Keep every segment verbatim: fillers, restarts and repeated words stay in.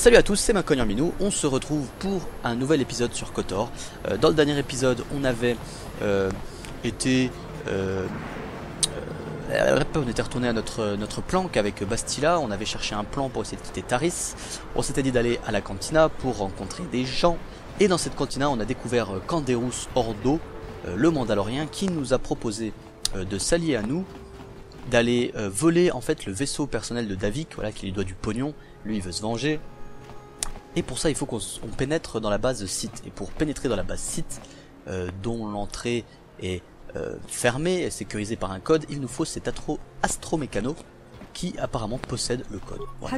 Salut à tous, c'est Macognan Minou, on se retrouve pour un nouvel épisode sur KOTOR. Euh, dans le dernier épisode, on avait euh, été... Euh, euh, on était retourné à notre, notre planque avec Bastila, on avait cherché un plan pour essayer de quitter Taris. On s'était dit d'aller à la cantina pour rencontrer des gens. Et dans cette cantina, on a découvert Canderous Ordo, euh, le Mandalorien, qui nous a proposé euh, de s'allier à nous, d'aller euh, voler en fait le vaisseau personnel de Davik, voilà, qui lui doit du pognon. Lui, il veut se venger. Et pour ça, il faut qu'on pénètre dans la base site. Et pour pénétrer dans la base site, euh, dont l'entrée est euh, fermée et sécurisée par un code, il nous faut cet astro astromécano qui apparemment possède le code. Voilà.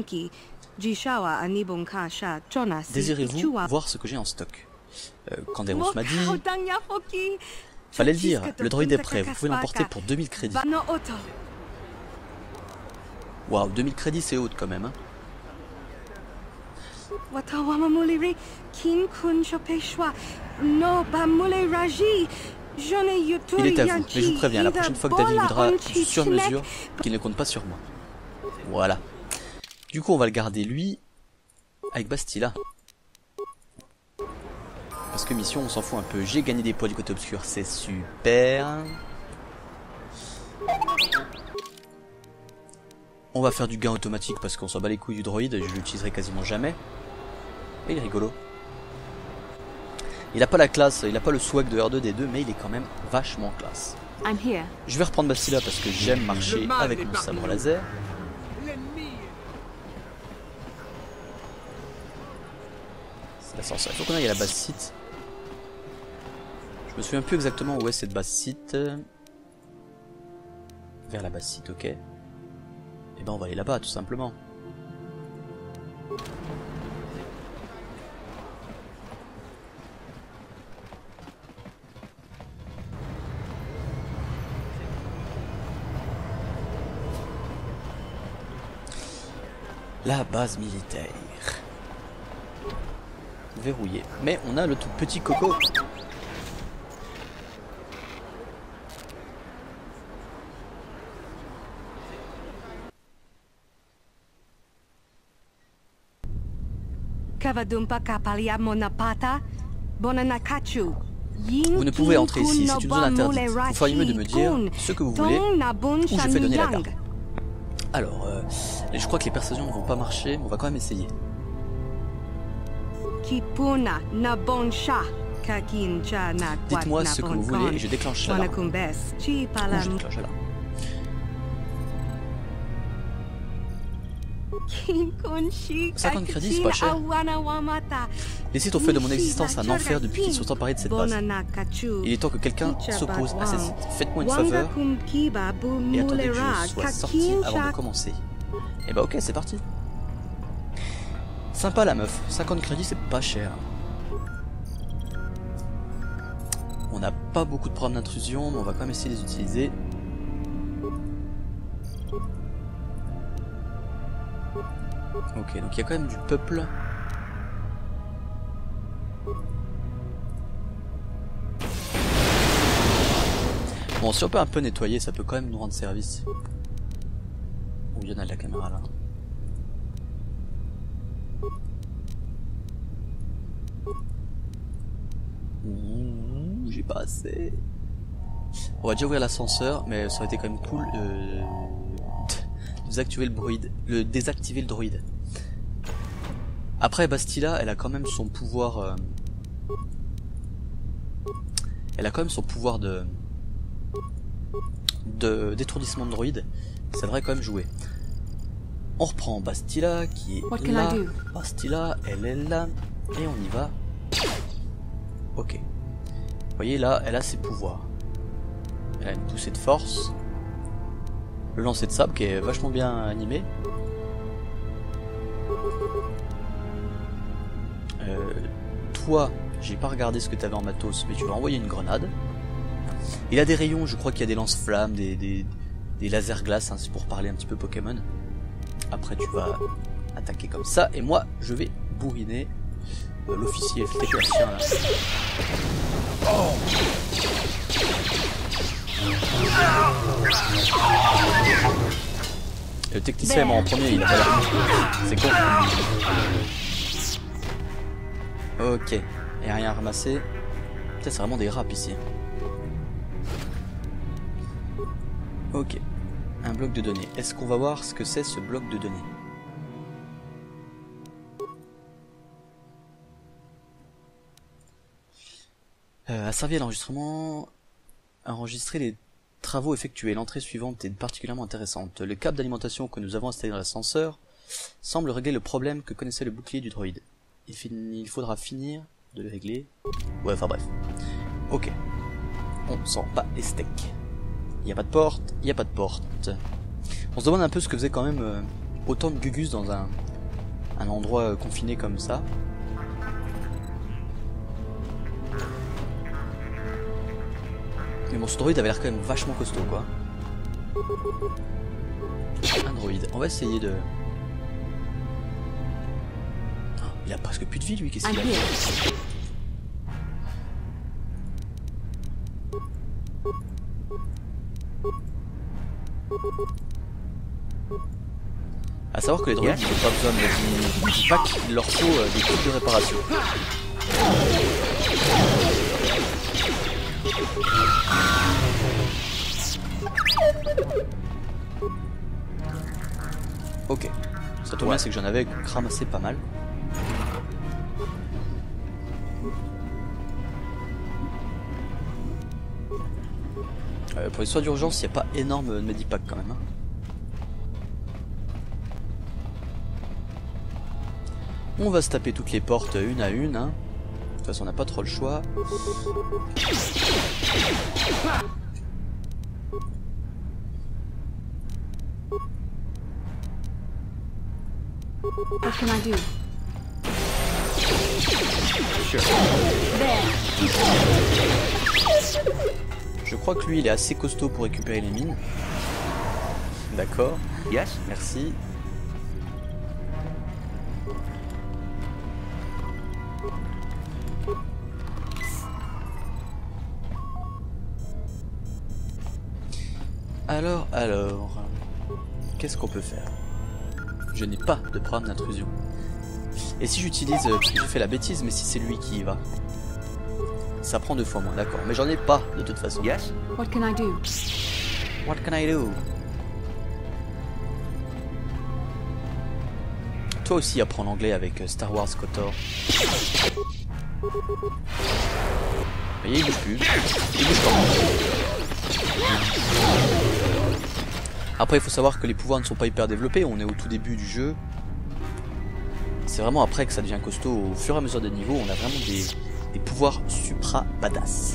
Désirez-vous voir ce que j'ai en stock? euh, Canderous m'a dit... Fallait le dire, le droïde est prêt, vous pouvez l'emporter pour deux mille crédits. Waouh, deux mille crédits c'est haut quand même, hein. Il est à vous, mais je vous préviens, la prochaine fois que David voudra du sur-mesure, qu'il ne compte pas sur moi. Voilà. Du coup, on va le garder lui, avec Bastila. Parce que mission, on s'en fout un peu. J'ai gagné des points du côté obscur, c'est super. On va faire du gain automatique parce qu'on s'en bat les couilles du droïde, je l'utiliserai quasiment jamais. Et il est rigolo. Il a pas la classe, il a pas le swag de R deux D deux, mais il est quand même vachement classe. Je vais reprendre Bastila parce que j'aime marcher avec mon sabre laser. C'est l'ascenseur. Il faut qu'on aille à la base site. Je me souviens plus exactement où est cette base site. Vers la base site, ok. Et ben on va aller là-bas tout simplement. La base militaire. Verrouillé. Mais on a le tout petit coco. Vous ne pouvez entrer ici, c'est une zone interdite. Vous feriez mieux de me dire ce que vous voulez ou je fais donner la garde. Alors, euh, je crois que les persuasions ne vont pas marcher, mais on va quand même essayer. Dites-moi ce que vous voulez et je déclenche là. Ou je déclenche là. cinquante crédits, c'est pas cher. Les sites ont fait de mon existence un enfer depuis qu'ils sont emparés de cette base. Il est temps que quelqu'un s'oppose à ces sites. Faites-moi une faveur et attendez que je sois sorti avant de commencer. Et bah ok, c'est parti. Sympa la meuf, cinquante crédits c'est pas cher. On n'a pas beaucoup de programmes d'intrusion, mais on va quand même essayer de les utiliser. Ok, donc il y a quand même du peuple. Bon, si on peut un peu nettoyer, ça peut quand même nous rendre service. Où il y en a de la caméra là. Ouh, j'ai pas assez. On va déjà ouvrir l'ascenseur, mais ça aurait été quand même cool euh, de désactiver le droïde. Le désactiver le droïde. Après, Bastila, elle a quand même son pouvoir. Euh, elle a quand même son pouvoir de. de d'étourdissement de droïde. Ça devrait quand même jouer. On reprend Bastila qui est là. Bastila, elle est là. Et on y va. Ok. Vous voyez là, elle a ses pouvoirs. Elle a une poussée de force. Le lancer de sabre qui est vachement bien animé. Euh, toi, j'ai pas regardé ce que t'avais en matos, mais tu vas envoyer une grenade. Il a des rayons, je crois qu'il y a des lance-flammes, des, des, des lasers glaces, hein, c'est pour parler un petit peu Pokémon. Après tu vas attaquer comme ça, et moi je vais bourriner euh, l'officier F T P là. Oh. Le technicien est mort en premier, il a pas l'air. C'est con. Ok, et rien à ramasser. Putain, c'est vraiment des râpes ici. Ok, un bloc de données. Est-ce qu'on va voir ce que c'est ce bloc de données? euh, A servi à l'enregistrement. Enregistrer les travaux effectués. L'entrée suivante est particulièrement intéressante. Le câble d'alimentation que nous avons installé dans l'ascenseur semble régler le problème que connaissait le bouclier du droïde. Il, fin... Il faudra finir de le régler. Ouais, enfin bref. Ok. On sent pas les steaks. Il n'y a pas de porte, il n'y a pas de porte. On se demande un peu ce que faisait quand même euh, autant de gugus dans un, un endroit euh, confiné comme ça. Mais bon, ce droïde avait l'air quand même vachement costaud, quoi. Un droïde. On va essayer de... Oh, il a presque plus de vie, lui. Qu'est-ce qu'il a fait? A savoir que les droïdes, ils n'ont pas besoin de du pack, il leur faut euh, des kits de réparation. Ok, ça tombe bien, c'est que j'en avais ramassé pas mal. Euh, pour les soins d'urgence, il n'y a pas énorme de medipack quand même. Hein. On va se taper toutes les portes une à une. Hein. De toute façon, on n'a pas trop le choix. What can I do? Sure. Je crois que lui, il est assez costaud pour récupérer les mines. D'accord. Yes. Merci. Alors, alors... Qu'est-ce qu'on peut faire? Je n'ai pas de programme d'intrusion. Et si j'utilise... Parce que j'ai fait la bêtise, mais si c'est lui qui y va. Ça prend deux fois moins, d'accord. Mais j'en ai pas, de toute façon. Yes. What can I do? What can I do? Toi aussi apprends l'anglais avec Star Wars Kotor. Vous voyez, il bouge plus. Il bouge pas. Après, il faut savoir que les pouvoirs ne sont pas hyper développés. On est au tout début du jeu. C'est vraiment après que ça devient costaud. Au fur et à mesure des niveaux, on a vraiment des, des pouvoirs supra badass.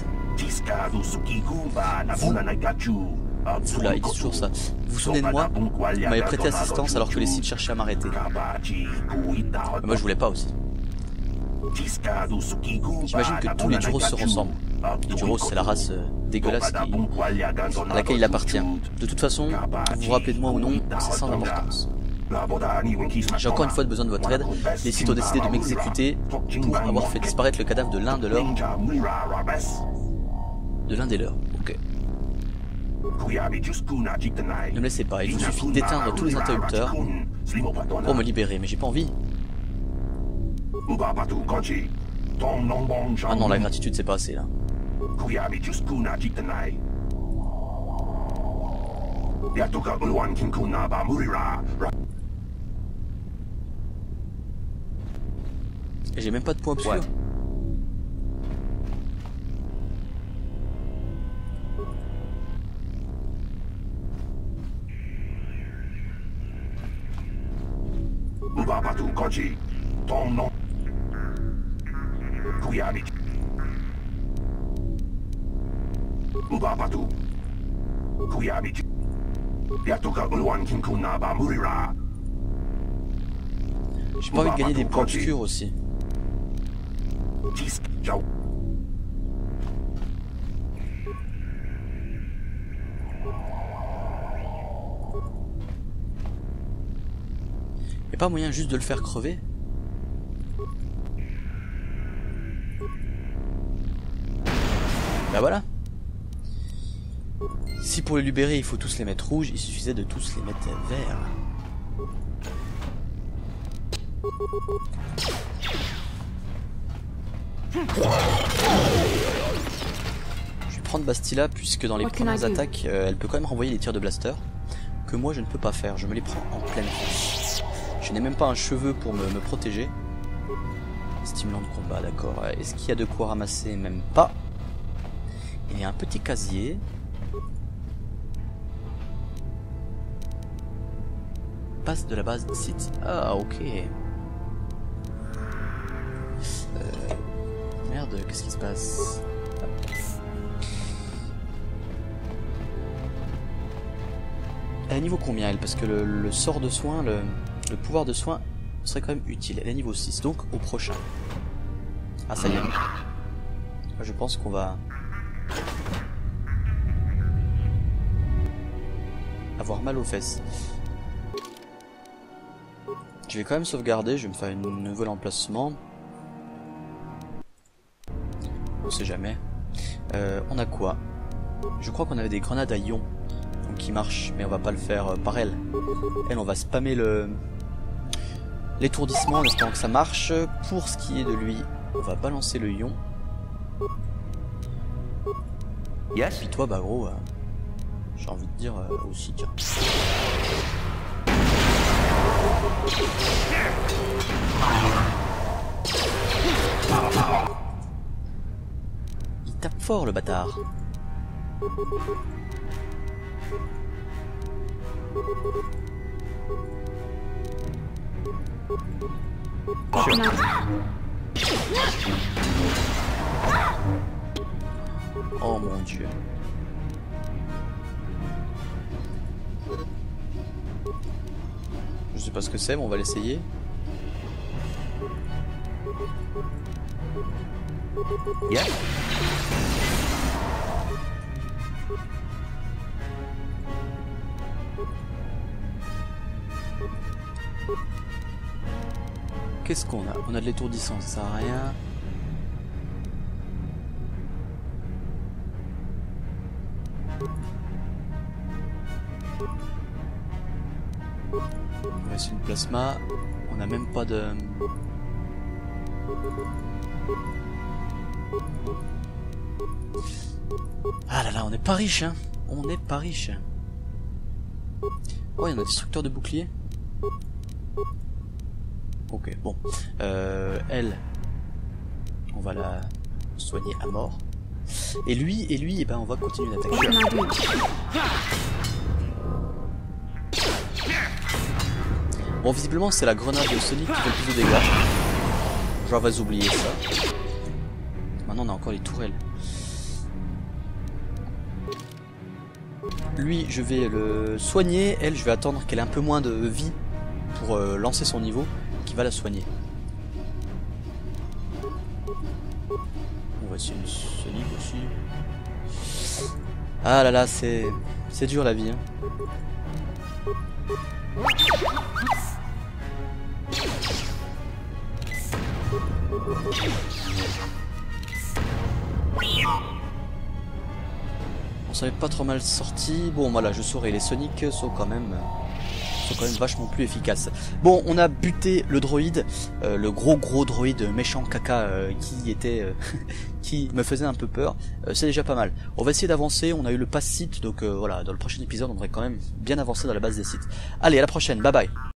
Oula, il dit toujours ça. Vous vous souvenez de moi? Vous m'avez prêté assistance alors que les Sith cherchaient à m'arrêter. Mais moi, je voulais pas aussi. J'imagine que tous les Duros se ressemblent. Les Duros, c'est la race euh, dégueulasse qui, à laquelle il appartient. De toute façon, vous vous rappelez de moi ou non, c'est sans importance. J'ai encore une fois besoin de votre aide. Les Sith ont décidé de m'exécuter pour avoir fait disparaître le cadavre de l'un de leurs... De l'un des leurs, ok. Ne me laissez pas, il vous suffit d'éteindre tous les interrupteurs pour me libérer, mais j'ai pas envie. Ah non, la gratitude c'est pas assez là. Et j'ai même pas de points obscurs. J'ai pas envie de gagner des points obscurs aussi. Y'a pas moyen juste de le faire crever? Bah voilà. Si pour les libérer il faut tous les mettre rouges, il suffisait de tous les mettre verts. Je vais prendre Bastila puisque dans les premières attaques, euh, elle peut quand même renvoyer des tirs de blaster que moi je ne peux pas faire. Je me les prends en pleine face. Je n'ai même pas un cheveu pour me, me protéger. Stimulant de combat, d'accord. Est-ce qu'il y a de quoi ramasser? Même pas. Il y a un petit casier. Passe de la base site. Ah, ok. Euh, merde, qu'est-ce qui se passe? Elle est niveau combien elle? Parce que le, le sort de soin, le, le pouvoir de soin serait quand même utile. Elle est niveau six, donc au prochain. Ah, ça y est. Je pense qu'on va avoir mal aux fesses. Je vais quand même sauvegarder, je vais me faire un nouvel emplacement. On sait jamais. Euh, on a quoi? Je crois qu'on avait des grenades à ion qui marchent, mais on va pas le faire euh, par elle. Elle, on va spammer le l'étourdissement en espérant que ça marche. Pour ce qui est de lui, on va balancer le ion. Yes. Puis toi, bah gros, euh, j'ai envie de dire euh, aussi, tiens. Il tape fort le bâtard. Oh mon dieu. Je sais pas ce que c'est, mais on va l'essayer. Yeah. Qu'est-ce qu'on a? On a de l'étourdissant, ça sert à rien. On va essayer une plasma. On n'a même pas de... Ah là là, on n'est pas riche, hein. On n'est pas riche. Oh, il y en a un destructeur de bouclier. Ok, bon. Euh, elle, on va la soigner à mort. Et lui, et lui, eh ben, on va continuer d'attaquer. Bon, visiblement, c'est la grenade de Sonic qui fait le plus de dégâts. Genre, on va oublier ça. Maintenant, on a encore les tourelles. Lui, je vais le soigner. Elle, je vais attendre qu'elle ait un peu moins de vie pour euh, lancer son niveau, qui va la soigner. On va essayer une Sonic aussi. Ah là là, c'est c'est dur la vie. Hein. On s'en est pas trop mal sorti. Bon voilà, je saurais, les Sonic sont quand même sont quand même vachement plus efficaces. Bon, on a buté le droïde, euh, le gros gros droïde méchant caca euh, qui était euh, qui me faisait un peu peur. Euh, c'est déjà pas mal. On va essayer d'avancer, on a eu le pass site, donc euh, voilà, dans le prochain épisode on devrait quand même bien avancer dans la base des sites. Allez, à la prochaine, bye bye.